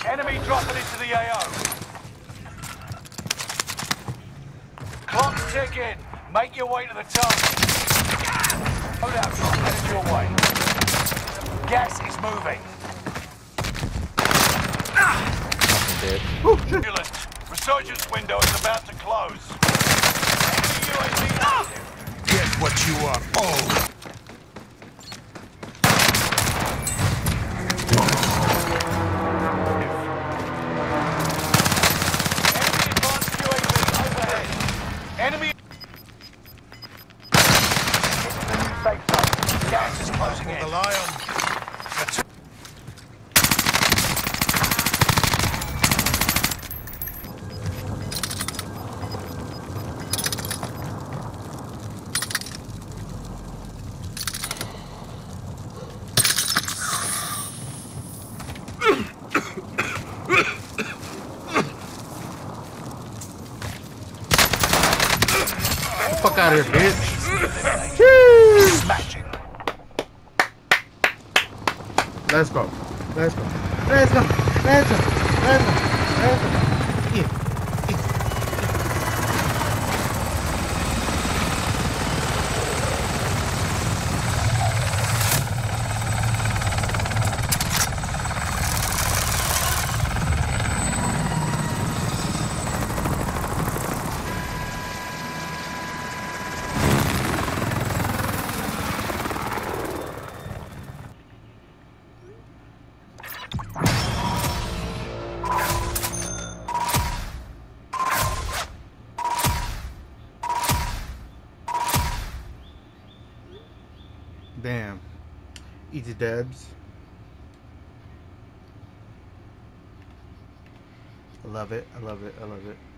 Enemy dropping into the AO. Clock's ticking. Make your way to the top. Hold out, headed your way. Gas is moving. Dead. Ambulance. Resurgence window is about to close. Enemy UAV active. Get what you are owed. Enemy safe zone. Gas is closing in. The Lion. Fuck out of here, bitch. Smashing. Let's go. Let's go. Let's go. Let's go. Let's go. Let's go. Yeah. Damn. Easy dubs. I love it. I love it. I love it.